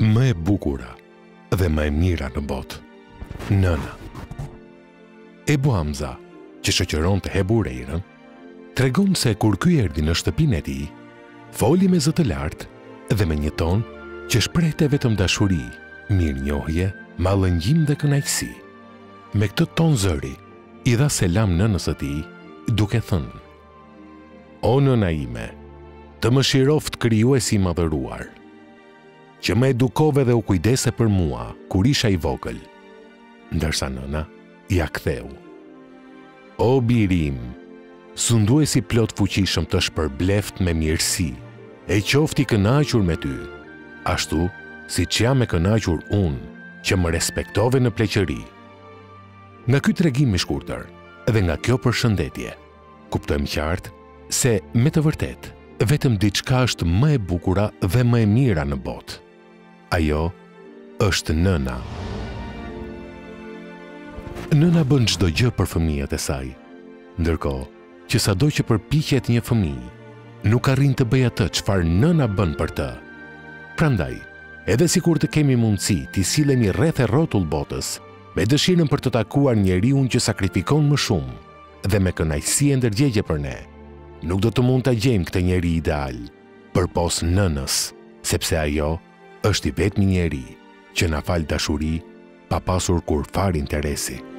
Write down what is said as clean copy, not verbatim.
Më e bukura dhe më e mira në botë. Nëna. Ebu Hamza, që shoqëron të Hebu Rejrën, tregon se kur ky erdhi në shtëpinë e tij, foli me zë të lartë dhe me një ton që shprehte vetëm dashuri, mirënjohje, mallëngjim dhe kënaqësi. Me këtë ton zëri, i dha selam nënës së tij, duke thënë: "O nëna ime, të më shiroft krijuesi i madhëruar, që më edukove dhe u kujdese për mua kur isha i vogël." Ndërsa nëna ja ktheu: "O biri im, sunduesi plot fuqishëm të shpërbleft me mirësi, e qofti kënaqur me ty, ashtu si që jam e kënaqur unë, që më respektove në pleqëri." Nga ky tregim i shkurtër dhe nga kjo përshëndetje, kuptojmë qartë se me të vërtet, vetëm diçka është më e bukura dhe më e mira në botë. Ajo është nëna. Nëna bën çdo gjë për fëmijët e saj, ndërkohë që sado që përpiqet një fëmijë, nuk arrin të bëjë atë çfarë nëna bën për të. Prandaj, edhe sikur të kemi mundësi t'i sillemi rreth e rrotull botës, me dëshirën për të takuar njeriun që sakrifikon më shumë dhe me kënaqësi e ndërgjegje për ne, nuk do të mund ta gjejmë këtë njeri ideal përpos nënës, sepse ajo është i vetmi njeri që na fal dashuri pa pasur kur fare interesi.